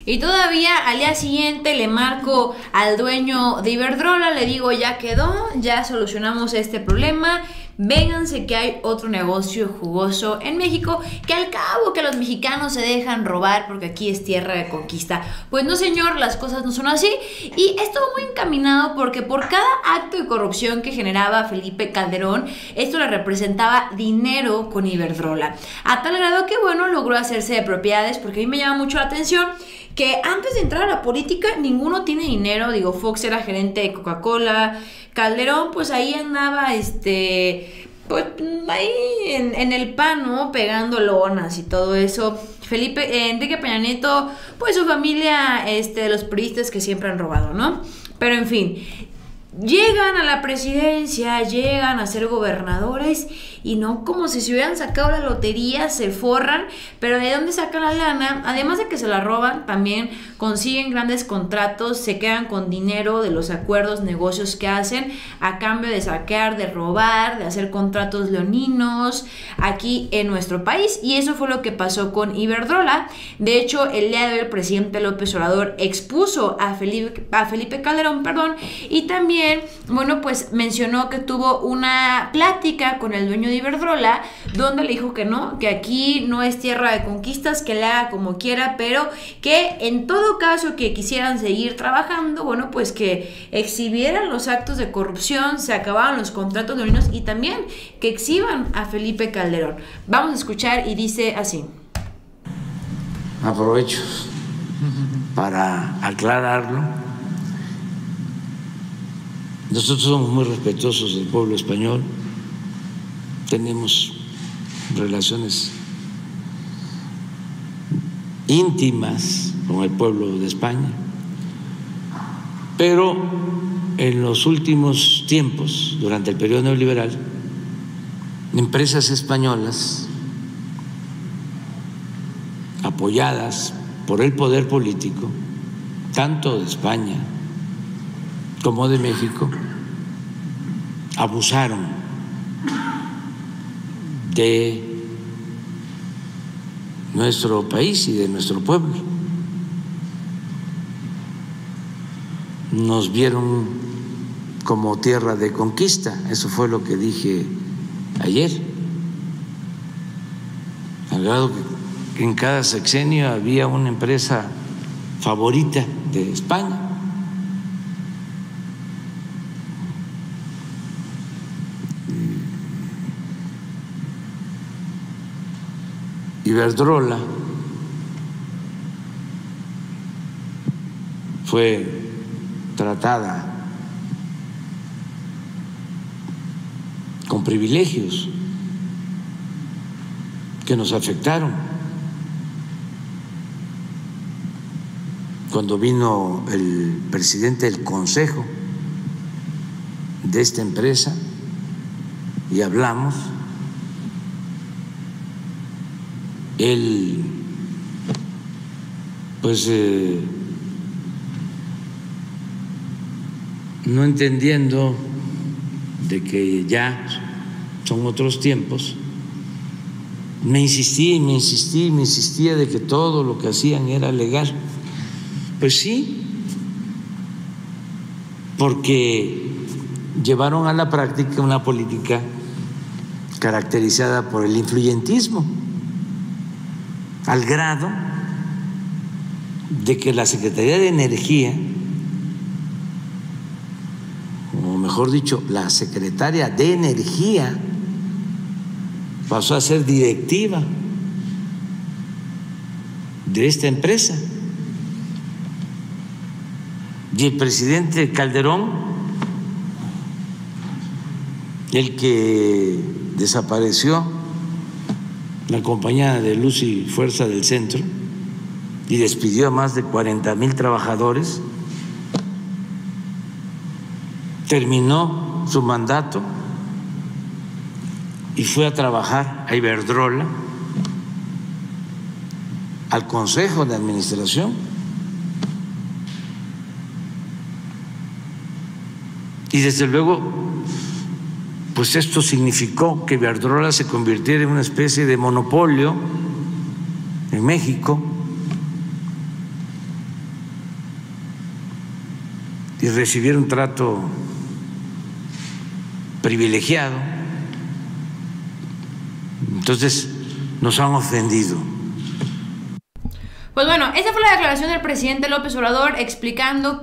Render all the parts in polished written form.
Y todavía al día siguiente le marco al dueño de Iberdrola, le digo ya quedó, ya solucionamos este problema. Vénganse que hay otro negocio jugoso en México, que al cabo que los mexicanos se dejan robar porque aquí es tierra de conquista. Pues no señor, las cosas no son así y estuvo muy encaminado porque por cada acto de corrupción que generaba Felipe Calderón, esto le representaba dinero con Iberdrola. A tal grado que bueno, logró hacerse de propiedades porque a mí me llama mucho la atención que antes de entrar a la política ninguno tiene dinero. Digo, Fox era gerente de Coca-Cola, Calderón pues ahí andaba pues ahí en el pan, ¿no? Pegando lonas y todo eso. Enrique Peña Nieto, pues su familia de los priistas que siempre han robado, ¿no? Pero en fin, llegan a la presidencia, llegan a ser gobernadores y no como si se hubieran sacado la lotería, se forran, pero ¿de dónde sacan la lana? Además de que se la roban, también consiguen grandes contratos, se quedan con dinero de los acuerdos, negocios que hacen a cambio de saquear, de robar, de hacer contratos leoninos aquí en nuestro país, y eso fue lo que pasó con Iberdrola. De hecho, el día de hoy el presidente López Obrador expuso a Felipe Calderón, y también, bueno, pues mencionó que tuvo una plática con el dueño de Iberdrola, donde le dijo que no, que aquí no es tierra de conquistas, que le haga como quiera, pero que en todo caso que quisieran seguir trabajando, bueno, pues que exhibieran los actos de corrupción, se acababan los contratos leoninos y también que exhiban a Felipe Calderón. Vamos a escuchar y dice así. Aprovecho para aclararlo. Nosotros somos muy respetuosos del pueblo español, tenemos relaciones íntimas con el pueblo de España, pero en los últimos tiempos, durante el periodo neoliberal, empresas españolas apoyadas por el poder político, tanto de España como de México, abusaron de nuestro país y de nuestro pueblo. Nos vieron como tierra de conquista, eso fue lo que dije ayer, al grado que en cada sexenio había una empresa favorita de España. Iberdrola fue tratada con privilegios que nos afectaron. Cuando vino el presidente del consejo de esta empresa y hablamos, él pues no entendiendo de que ya son otros tiempos, me insistía de que todo lo que hacían era legal. Pues sí, porque llevaron a la práctica una política caracterizada por el influyentismo, al grado de que la Secretaría de Energía, o mejor dicho, la secretaria de Energía, pasó a ser directiva de esta empresa. Y el presidente Calderón, el que desapareció la compañía de Luz y Fuerza del Centro y despidió a más de 40,000 trabajadores, terminó su mandato y fue a trabajar a Iberdrola, al Consejo de Administración, y desde luego pues esto significó que Iberdrola se convirtiera en una especie de monopolio en México, y recibir un trato privilegiado. Entonces nos han ofendido. Pues bueno, esa fue la declaración del presidente López Obrador explicando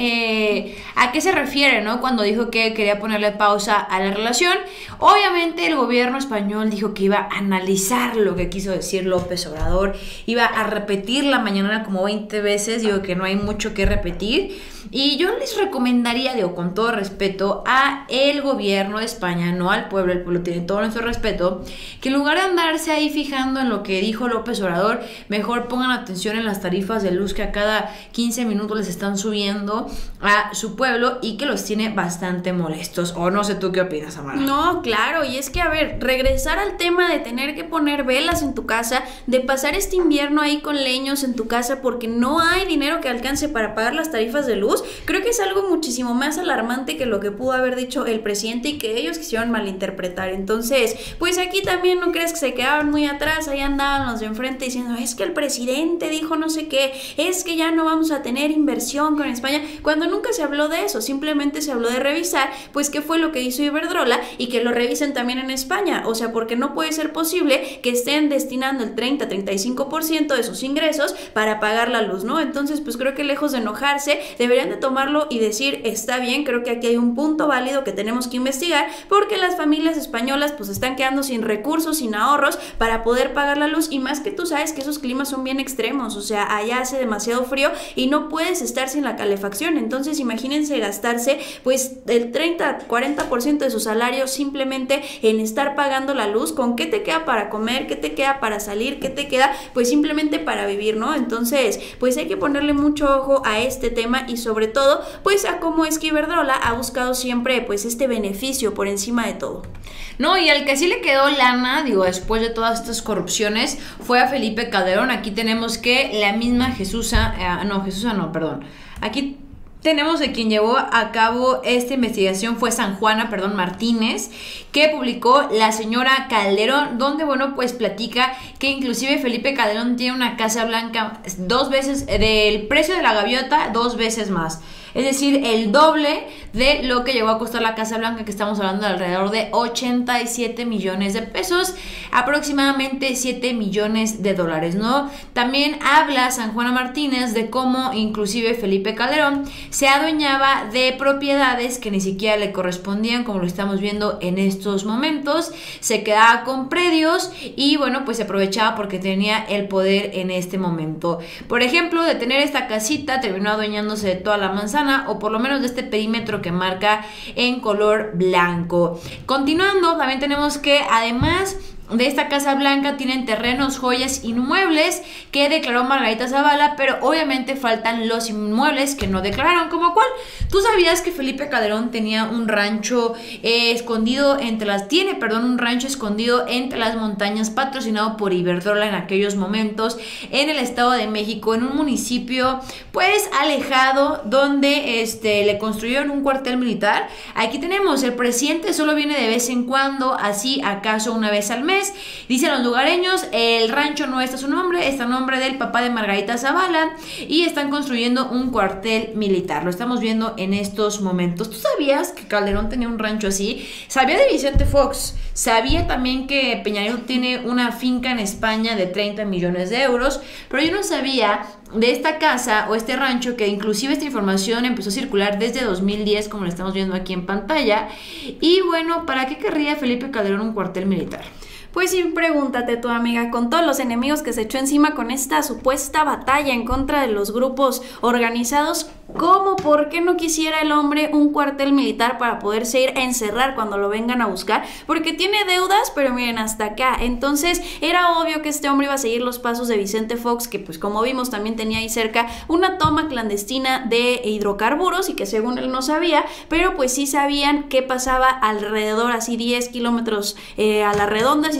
que a qué se refiere, ¿no? Cuando dijo que quería ponerle pausa a la relación. Obviamente el gobierno español dijo que iba a analizar lo que quiso decir López Obrador, iba a repetir la mañanera como 20 veces, digo que no hay mucho que repetir. Y yo les recomendaría, digo, con todo respeto, a el gobierno de España, no al pueblo, el pueblo tiene todo nuestro respeto, que en lugar de andarse ahí fijando en lo que dijo López Obrador, mejor pongan atención en las tarifas de luz que a cada 15 minutos les están subiendo a su pueblo y que los tiene bastante molestos. O no sé tú qué opinas, Amara. No, claro, y es que, a ver, regresar al tema de tener que poner velas en tu casa, de pasar este invierno ahí con leños en tu casa porque no hay dinero que alcance para pagar las tarifas de luz, creo que es algo muchísimo más alarmante que lo que pudo haber dicho el presidente y que ellos quisieron malinterpretar. Entonces, pues aquí también no crees que se quedaban muy atrás, ahí andaban los de enfrente diciendo, es que el presidente dijo no sé qué, es que ya no vamos a tener inversión con España, cuando nunca se habló de eso, simplemente se habló de revisar, pues qué fue lo que hizo Iberdrola y que lo revisen también en España, o sea, porque no puede ser posible que estén destinando el 30-35% de sus ingresos para pagar la luz, ¿no? Entonces, pues creo que lejos de enojarse, deberían de tomarlo y decir, está bien, creo que aquí hay un punto válido que tenemos que investigar, porque las familias españolas pues están quedando sin recursos, sin ahorros para poder pagar la luz, y más que tú sabes que esos climas son bien extremos, o sea, allá hace demasiado frío y no puedes estar sin la calefacción. Entonces imagínense gastarse pues el 30-40% de su salario simplemente en estar pagando la luz. ¿Con qué te queda para comer? ¿Qué te queda para salir? ¿Qué te queda pues simplemente para vivir, ¿no? Entonces pues hay que ponerle mucho ojo a este tema y sobre todo pues a cómo es que Iberdrola ha buscado siempre pues este beneficio por encima de todo. No, y al que sí le quedó lana, digo, después de todas estas corrupciones, fue a Felipe Calderón. Aquí tenemos que la misma Aquí tenemos de quien llevó a cabo esta investigación fue San Juana Martínez, que publicó La Señora Calderón, donde, bueno, pues platica que inclusive Felipe Calderón tiene una Casa Blanca 2 veces del precio de la gaviota, 2 veces más. Es decir, el doble de lo que llegó a costar la Casa Blanca, que estamos hablando de alrededor de 87 millones de pesos, aproximadamente 7 millones de dólares, ¿no? También habla San Juana Martínez de cómo inclusive Felipe Calderón se adueñaba de propiedades que ni siquiera le correspondían, como lo estamos viendo en estos momentos, se quedaba con predios y, bueno, pues se aprovechaba porque tenía el poder en este momento. Por ejemplo, de tener esta casita, terminó adueñándose de toda la manzana, o por lo menos de este perímetro que marca en color blanco. Continuando, también tenemos que además de esta Casa Blanca tienen terrenos, joyas, inmuebles que declaró Margarita Zavala, pero obviamente faltan los inmuebles que no declararon. ¿Como cuál? ¿Tú sabías que Felipe Calderón tenía un rancho escondido entre las... un rancho escondido entre las montañas, patrocinado por Iberdrola en aquellos momentos, en el Estado de México, en un municipio pues alejado, donde le construyeron un cuartel militar? Aquí tenemos, el presidente solo viene de vez en cuando, así acaso una vez al mes. Dicen los lugareños, el rancho no está a su nombre, está a nombre del papá de Margarita Zavala, y están construyendo un cuartel militar. Lo estamos viendo en estos momentos. ¿Tú sabías que Calderón tenía un rancho así? Sabía de Vicente Fox, sabía también que Peña Nieto tiene una finca en España de 30 millones de euros, pero yo no sabía de esta casa o este rancho, que inclusive esta información empezó a circular desde 2010, como lo estamos viendo aquí en pantalla. Y bueno, ¿para qué querría Felipe Calderón un cuartel militar? Pues sí, pregúntate tu amiga, con todos los enemigos que se echó encima con esta supuesta batalla en contra de los grupos organizados, ¿cómo, por qué no quisiera el hombre un cuartel militar para poderse ir a encerrar cuando lo vengan a buscar? Porque tiene deudas, pero miren, hasta acá. Entonces era obvio que este hombre iba a seguir los pasos de Vicente Fox, que pues como vimos también tenía ahí cerca una toma clandestina de hidrocarburos y que según él no sabía, pero pues sí sabían qué pasaba alrededor, así 10 kilómetros a la redonda, sí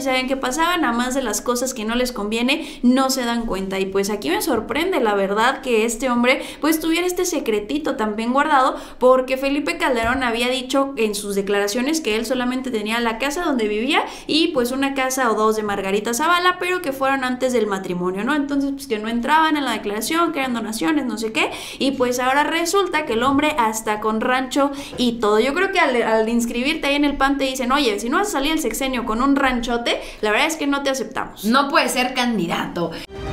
saben qué pasaba, nada más de las cosas que no les conviene no se dan cuenta. Y pues aquí me sorprende la verdad que este hombre pues tuviera este secretito tan bien guardado, porque Felipe Calderón había dicho en sus declaraciones que él solamente tenía la casa donde vivía y pues una casa o dos de Margarita Zavala, pero que fueron antes del matrimonio, ¿no? Entonces pues que no entraban en la declaración, que eran donaciones, no sé qué, y pues ahora resulta que el hombre hasta con rancho y todo. Yo creo que al inscribirte ahí en el PAN te dicen, oye, si no vas a salir el sexenio con un ranchote, la verdad es que no te aceptamos. No puedes ser candidato.